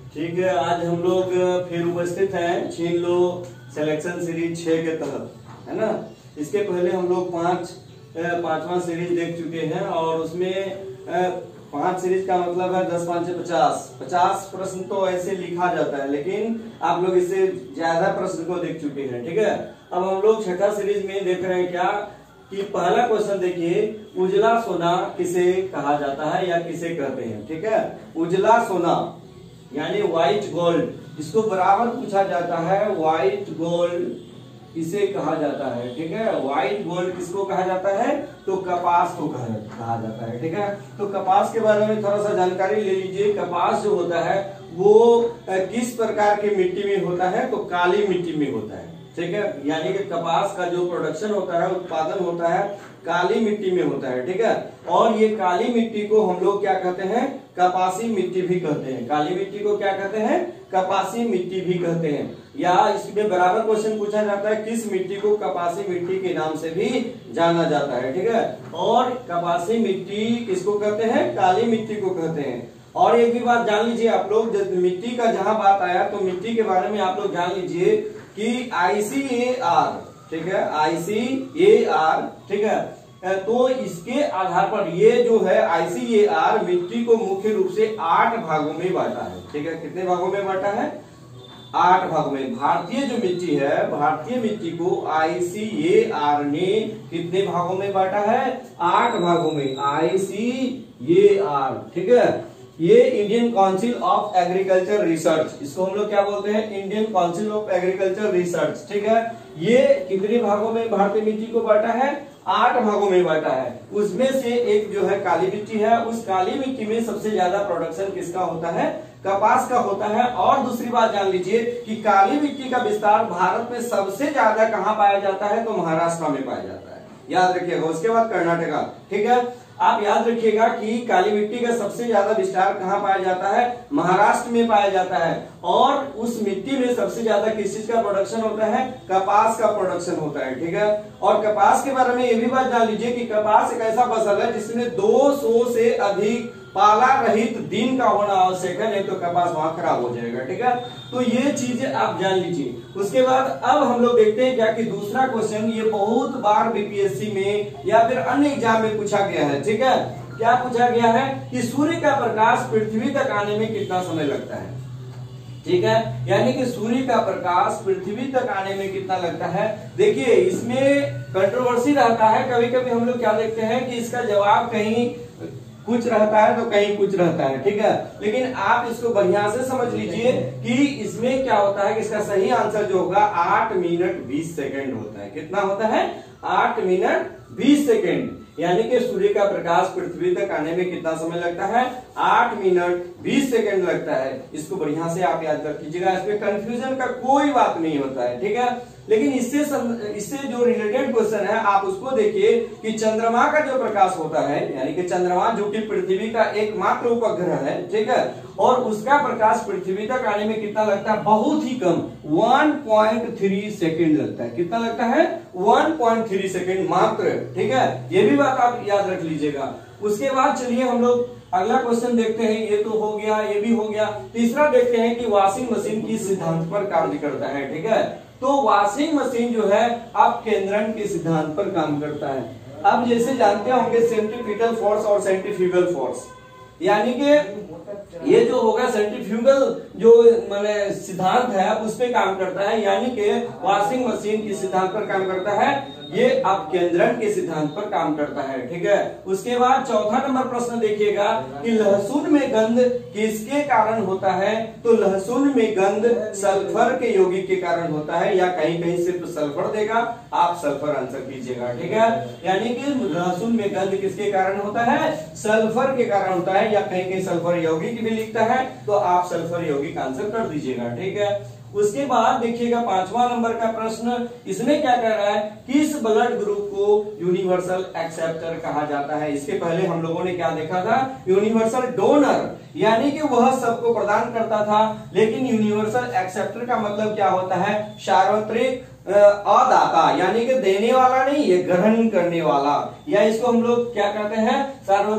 ठीक है, आज हम लोग फिर उपस्थित हैं छीन लो सिलेक्शन सीरीज 6 के तहत, है ना। इसके पहले हम लोग पांचवा सीरीज देख चुके हैं और उसमें 5 सीरीज का मतलब है 10 5 50 प्रश्न तो ऐसे लिखा जाता है, लेकिन आप लोग इससे ज्यादा प्रश्न को देख चुके हैं। ठीक है, अब हम लोग छठा सीरीज में देख रहे हैं क्या कि पहला क्वेश्चन देखिए, उजला सोना किसे कहा जाता है या किसे कहते हैं। ठीक है, उजला सोना यानी व्हाइट गोल्ड, इसको बराबर पूछा जाता है व्हाइट गोल्ड किसे कहा जाता है। ठीक है, व्हाइट गोल्ड किसको कहा जाता है, तो कपास को कहा जाता है। ठीक है, तो कपास के बारे में थोड़ा सा जानकारी ले लीजिए। कपास जो होता है वो किस प्रकार की मिट्टी में होता है, तो काली मिट्टी में होता है। ठीक है, यानी कि कपास का जो प्रोडक्शन होता है, उत्पादन होता है, काली मिट्टी में होता है। ठीक है, और ये काली मिट्टी को हम लोग क्या कहते हैं, कपासी मिट्टी भी कहते हैं। काली मिट्टी को क्या कहते हैं, कपासी मिट्टी भी कहते हैं। या इसमें बराबर क्वेश्चन पूछा जाता है किस मिट्टी को कपासी मिट्टी के नाम से भी जाना जाता है। ठीक है, और कपासी मिट्टी किसको कहते हैं, काली मिट्टी को कहते हैं। और एक भी बात जान लीजिए आप लोग, जब मिट्टी का जहां बात आया तो मिट्टी के बारे में आप लोग जान लीजिए कि ICAR, ठीक है, ICAR, ठीक है, तो इसके आधार पर ये जो है ICAR मिट्टी को मुख्य रूप से 8 भागों में बांटा है। ठीक है, कितने भागों में बांटा है, 8 भागों में। भारतीय जो मिट्टी है, भारतीय मिट्टी को ICAR ने कितने भागों में बांटा है, 8 भागों में, ICAR। ठीक है, ये Indian Council of Agriculture Research, इसको हम लोग क्या बोलते हैं, Indian Council of Agriculture Research. ठीक है, ये कितने भागों में भारतीय मिट्टी को बांटा है, 8 भागों में बांटा है। उसमें से एक जो है काली मिट्टी है, उस काली मिट्टी में सबसे ज्यादा प्रोडक्शन किसका होता है, कपास का होता है। और दूसरी बात जान लीजिए कि काली मिट्टी का विस्तार भारत में सबसे ज्यादा कहां पाया जाता है, तो महाराष्ट्र में पाया जाता है, याद रखिएगा। उसके बाद कर्नाटका। ठीक है, आप याद रखिएगा कि काली मिट्टी का सबसे ज्यादा विस्तार कहां पाया जाता है, महाराष्ट्र में पाया जाता है। और उस मिट्टी में सबसे ज्यादा किस चीज का प्रोडक्शन होता है, कपास का प्रोडक्शन होता है। ठीक है, और कपास के बारे में ये भी बात जान लीजिए कि कपास एक ऐसा फसल है जिसमें 200 से अधिक पाला रहित दिन का होना आवश्यक है, नहीं तो कपास वहां खराब हो जाएगा। ठीक है, तो ये चीजें आप जान लीजिए। उसके बाद अब हम लोग देखते हैं क्या कि दूसरा क्वेश्चन, ये बहुत बार BPSC में या फिर अन्य एग्जाम में पूछा गया है। ठीक है, क्या पूछा गया है कि सूर्य का प्रकाश पृथ्वी तक आने में कितना समय लगता है। ठीक है, यानी कि सूर्य का प्रकाश पृथ्वी तक आने में कितना लगता है। देखिए, इसमें कंट्रोवर्सी रहता है, कभी कभी हम लोग क्या देखते हैं कि इसका जवाब कहीं कुछ रहता है तो कहीं कुछ रहता है। ठीक है, लेकिन आप इसको बढ़िया से समझ लीजिए कि इसमें क्या होता है कि इसका सही आंसर जो होगा 8 मिनट 20 सेकंड होता है। कितना होता है, 8 मिनट 20 सेकंड। यानी कि सूर्य का प्रकाश पृथ्वी तक आने में कितना समय लगता है, 8 मिनट 20 सेकंड लगता है। इसको बढ़िया से आप याद रख लीजिएगा, इसमें कंफ्यूजन का कोई बात नहीं होता है। ठीक है, लेकिन इससे जो रिलेटेड क्वेश्चन है आप उसको देखिए कि चंद्रमा का जो प्रकाश होता है, यानी कि चंद्रमा जो कि पृथ्वी का एकमात्र उपग्रह है, ठीक है, और उसका प्रकाश पृथ्वी तक आने में कितना लगता है, बहुत ही कम, 1.3 सेकंड लगता है। कितना लगता है, 1.3 सेकंड मात्र। ठीक है, ये भी बात आप याद रख लीजिएगा। उसके बाद चलिए हम लोग अगला क्वेश्चन देखते हैं। ये तो हो गया, ये भी हो गया। तीसरा देखते हैं कि वॉशिंग मशीन किस सिद्धांत पर कार्य करता है। ठीक है, तो वॉशिंग मशीन जो है आप केंद्रण के सिद्धांत पर काम करता है। अब जैसे जानते होंगे सेंट्रीफ्यूगल फोर्स और सेंट्रीफ्यूगल फोर्स, यानी कि ये जो होगा सेंट्रीफ्यूगल जो माने सिद्धांत है उस पे काम करता है, यानी कि वॉशिंग मशीन किस सिद्धांत पर काम करता है, ये आप केंद्रण के सिद्धांत पर काम करता है। ठीक है, उसके बाद चौथा नंबर प्रश्न देखिएगा कि लहसुन में गंध किसके कारण होता है, तो लहसुन में गंध सल्फर के यौगिक के कारण होता है, या कहीं कहीं सिर्फ सल्फर देगा, आप सल्फर आंसर कीजिएगा। ठीक है, यानी कि लहसुन में गंध किसके कारण होता है, सल्फर के कारण होता है, या कहीं कहीं सल्फर यौगिक भी लिखता है तो आप सल्फर यौगिक आंसर कर दीजिएगा। ठीक है, उसके बाद देखिएगा 5वां नंबर का प्रश्न, इसमें क्या कह रहा है, किस ब्लड ग्रुप को यूनिवर्सल एक्सेप्टर कहा जाता है। इसके पहले हम लोगों ने क्या देखा था, यूनिवर्सल डोनर, यानी कि वह सबको प्रदान करता था, लेकिन यूनिवर्सल एक्सेप्टर का मतलब क्या होता है, सार्वत्रिक अदाता, यानी कि देने वाला नहीं, ये ग्रहण करने वाला, या इसको हम लोग क्या कहते हैं, सार्वत्रिक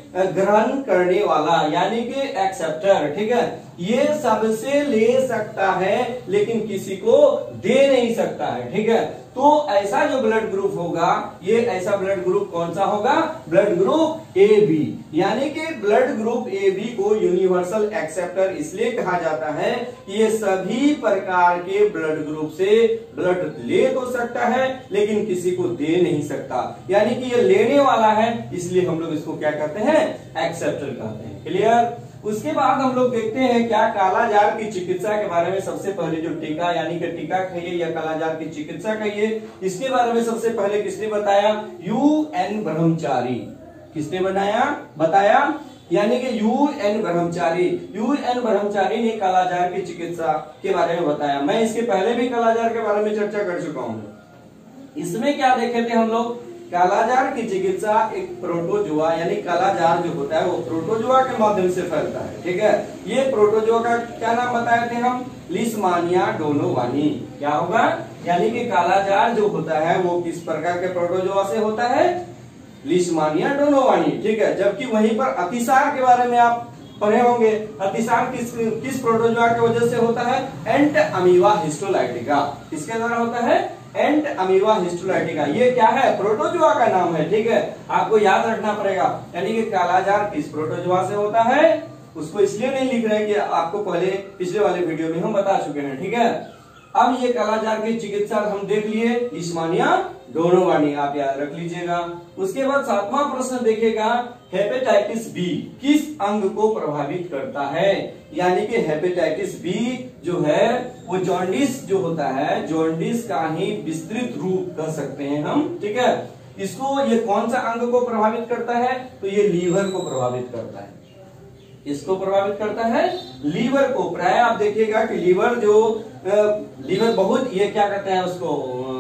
ग्रहण करने वाला यानी कि एक्सेप्टर, ठीक है, ये सबसे ले सकता है लेकिन किसी को दे नहीं सकता है, ठीक है। तो ऐसा जो ब्लड ग्रुप होगा, ये ऐसा ब्लड ग्रुप कौन सा होगा? ब्लड ग्रुप ए बी, यानी कि ब्लड ग्रुप ए बी को यूनिवर्सल एक्सेप्टर इसलिए कहा जाता है कि ये सभी प्रकार के ब्लड ग्रुप से ब्लड ले तो सकता है लेकिन किसी को दे नहीं सकता, यानी कि ये लेने वाला है, इसलिए हम लोग इसको क्या कहते हैं? एक्सेप्टर कहते हैं। क्लियर? उसके बाद हम लोग देखते हैं क्या कालाजार की चिकित्सा के बारे में। सबसे पहले जो टीका यानी कि टीका कहिए या कालाजार की चिकित्सा कहिए, इसके बारे में सबसे पहले किसने बताया? UN ब्रह्मचारी। किसने बताया? यानी कि UN ब्रह्मचारी। UN ब्रह्मचारी ने कालाजार की चिकित्सा के बारे में बताया। मैं इसके पहले भी कालाजार के बारे में चर्चा कर चुका हूं। इसमें क्या देखे थे हम लोग? कालाजार की चिकित्सा एक प्रोटोजुआ यानी कालाजार जो होता है वो प्रोटोजुआ के माध्यम से फैलता है, ठीक है। ये प्रोटोजुआ का क्या नाम बताए थे हम? Leishmania donovani. क्या होगा? यानी कि कालाजार जो होता है वो किस प्रकार के प्रोटोजुआ से होता है? लिस्मानिया डोनोवानी, ठीक है। जबकि वहीं पर अतिसार के बारे में आप पढ़े होंगे। अतिसार किस प्रोटोजुआ की वजह से होता है? Entamoeba histolytica. किसके द्वारा होता है? Entamoeba histolytica. ये क्या है? प्रोटोजुआ का नाम है, ठीक है। आपको याद रखना पड़ेगा। यानी कि कालाजार किस प्रोटोजुआ से होता है उसको इसलिए नहीं लिख रहे कि आपको पहले पिछले वाले वीडियो में हम बता चुके हैं, ठीक है। अब ये कालाजार की चिकित्सा हम देख लिए, लिस्मानिया डोनोवानी, आप याद रख लीजिएगा। उसके बाद 7वां प्रश्न देखिएगा, हेपेटाइटिस बी किस अंग को प्रभावित करता है? यानी कि हेपेटाइटिस बी जो है वो जॉन्डिस जो होता है, जॉन्डिस का ही विस्तृत रूप कह सकते हैं हम, ठीक है। इसको ये कौन सा अंग को प्रभावित करता है? तो ये लीवर को प्रभावित करता है। इसको प्रभावित करता है लीवर को। प्राय आप देखिएगा कि लीवर लीवर बहुत ये क्या कहते हैं उसको,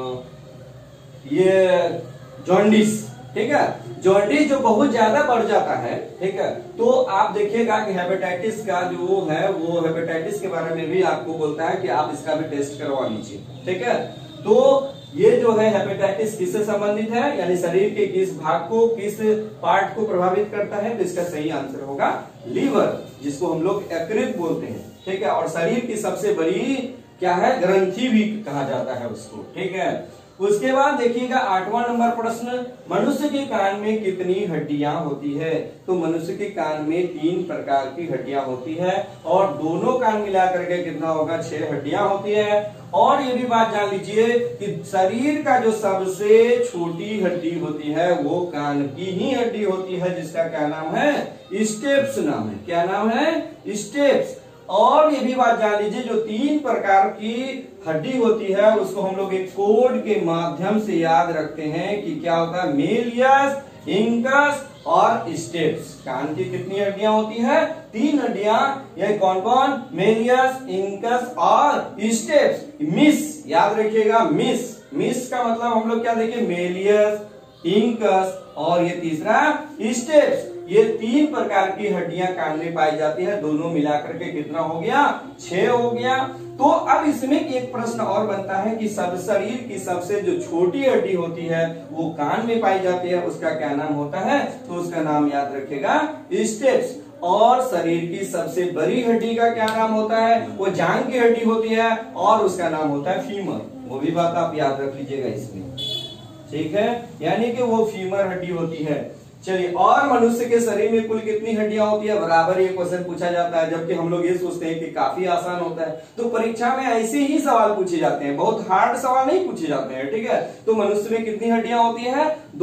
ये जॉन्डिस, ठीक है। जॉन्डिस जो बहुत ज्यादा बढ़ जाता है, ठीक है, तो आप देखिएगा कि हेपेटाइटिस का जो है वो हेपेटाइटिस के बारे में भी आपको बोलता है कि आप इसका भी टेस्ट करवा लीजिए, ठीक है। तो ये जो है हेपेटाइटिस किससे संबंधित है, यानी शरीर के किस भाग को, किस पार्ट को प्रभावित करता है? तो इसका सही आंसर होगा लीवर, जिसको हम लोग यकृत बोलते हैं, ठीक है। और शरीर की सबसे बड़ी क्या है? ग्रंथि भी कहा जाता है उसको, ठीक है। उसके बाद देखिएगा 8वां नंबर प्रश्न, मनुष्य के कान में कितनी हड्डियां होती है? तो मनुष्य के कान में 3 प्रकार की हड्डियां होती है और दोनों कान मिलाकर के कितना होगा? 6 हड्डियां होती है। और ये भी बात जान लीजिए कि शरीर का जो सबसे छोटी हड्डी होती है वो कान की ही हड्डी होती है, जिसका क्या नाम है? स्टेप्स नाम है। क्या नाम है? स्टेप्स। और ये भी बात जान लीजिए जो 3 प्रकार की हड्डी होती है उसको हम लोग एक कोड के माध्यम से याद रखते हैं कि क्या होता है? मेलियस, इंकस और स्टेप्स। कान की कितनी हड्डियां होती है? 3 हड्डियां। ये कौन कौन? मेलियस, इंकस और स्टेप्स। मिस याद रखिएगा, मिस का मतलब हम लोग क्या देखिए? मेलियस, इंकस और ये तीसरा स्टेप्स। ये 3 प्रकार की हड्डियां कान में पाई जाती है, दोनों मिलाकर के कितना हो गया? 6 हो गया। तो अब इसमें एक प्रश्न और बनता है कि सब शरीर की सबसे जो छोटी हड्डी होती है वो कान में पाई जाती है, उसका क्या नाम होता है? तो उसका नाम याद रखेगा स्टेप्स। और शरीर की सबसे बड़ी हड्डी का क्या नाम होता है? वो जांघ की हड्डी होती है और उसका नाम होता है फीमर। वो भी बात आप याद रख लीजिएगा इसमें, ठीक है। यानी कि वो फीमर हड्डी होती है। चलिए, और मनुष्य के शरीर में कुल कितनी हड्डियां होती है? बराबर ये क्वेश्चन पूछा जाता है, जबकि हम लोग ये सोचते हैं कि काफी आसान होता है। तो परीक्षा में ऐसे ही सवाल पूछे जाते हैं, बहुत हार्ड सवाल नहीं पूछे जाते हैं, ठीक है। तो मनुष्य में कितनी हड्डियां होती है?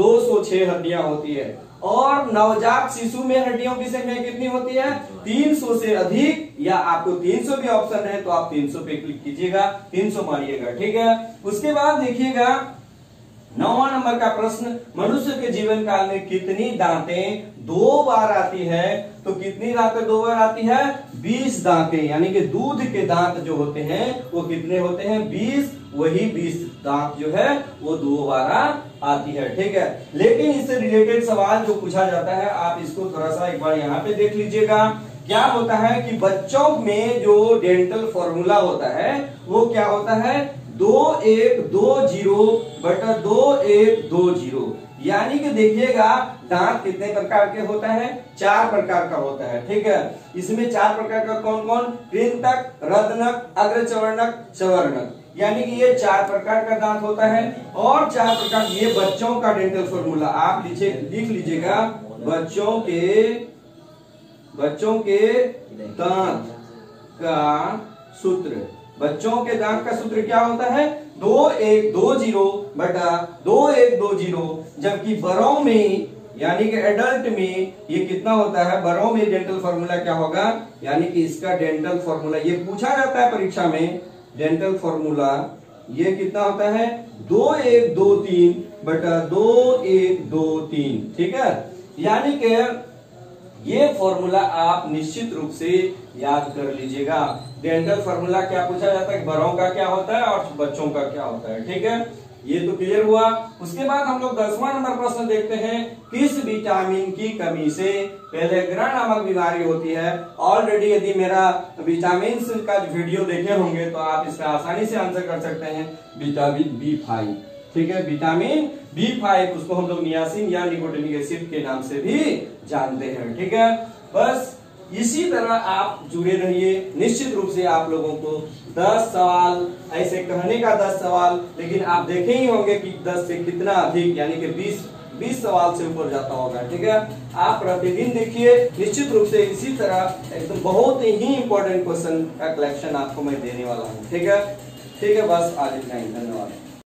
206 हड्डियां होती है। और नवजात शिशु में हड्डियों की संख्या कितनी होती है? 300 से अधिक, या आपको 300 भी ऑप्शन है तो आप 300 पे क्लिक कीजिएगा, 300 मारिएगा, ठीक है। उसके बाद देखिएगा 9वां नंबर का प्रश्न, मनुष्य के जीवन काल में कितनी दांतें 2 बार आती है? तो कितनी दांतें 2 बार आती है? 20 दांतें। यानी कि दूध के दांत जो होते हैं वो कितने होते हैं? 20। वही 20 दांत जो है वो 2 बार आती है, ठीक है। लेकिन इससे रिलेटेड सवाल जो पूछा जाता है आप इसको थोड़ा सा एक बार यहाँ पे देख लीजिएगा। क्या होता है कि बच्चों में जो डेंटल फॉर्मूला होता है वो क्या होता है? 2120/2120। यानी कि देखिएगा दांत कितने प्रकार के होता है, 4 प्रकार का होता है, ठीक है। इसमें 4 प्रकार का कौन कौन, कृंतक, रत्नक, अग्रचवर्णक, चवर्णक, यानी कि ये 4 प्रकार का दांत होता है। और 4 प्रकार, ये बच्चों का डेंटल फॉर्मूला आप लिख लीजिएगा, बच्चों के दांत का सूत्र। बच्चों के दांत का सूत्र क्या होता है, 2120 बटा 2120, जबकि बड़ों में यानी कि एडल्ट में ये कितना होता है, बड़ों में डेंटल फॉर्मूला क्या होगा, यानी कि इसका डेंटल फॉर्मूला ये पूछा जाता है परीक्षा में, डेंटल फॉर्मूला ये कितना होता है, 2123 बटा 2123, ठीक है। यानी कि ये फॉर्मूला आप निश्चित रूप से याद कर लीजिएगा। डेंटल फॉर्मूला क्या पूछा जाता है, बड़ों का क्या होता है और बच्चों का क्या होता है, ठीक है। ये तो क्लियर हुआ। उसके बाद हम लोग 10वां नंबर प्रश्न देखते हैं, किस विटामिन की कमी से पेलेग्रा नामक बीमारी होती है। ऑलरेडी यदि मेरा विटामिन का वीडियो देखे होंगे तो आप इसका आसानी से आंसर कर सकते हैं, विटामिन B5, ठीक है। विटामिन B5 उसको हम लोग नियासिन या निकोटिनिक एसिड के नाम से भी जानते हैं, ठीक है। बस इसी तरह आप जुड़े रहिए, निश्चित रूप से आप लोगों को 10 सवाल, ऐसे कहने का 10 सवाल, लेकिन आप देखे ही होंगे कि 10 से कितना अधिक, यानी कि 20 सवाल से ऊपर जाता होगा, ठीक है। आप प्रतिदिन देखिए, निश्चित रूप से इसी तरह एकदम बहुत ही इंपॉर्टेंट क्वेश्चन का कलेक्शन आपको मैं देने वाला हूँ, ठीक है। बस आज इतना ही, धन्यवाद।